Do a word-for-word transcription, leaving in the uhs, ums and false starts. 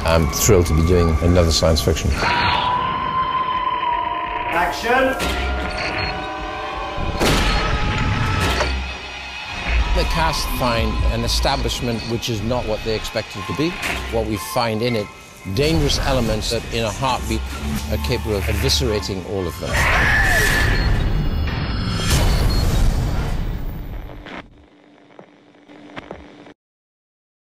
I'm thrilled to be doing another science fiction. Action! The cast find an establishment which is not what they expected it to be. What we find in it, dangerous elements that in a heartbeat are capable of eviscerating all of them.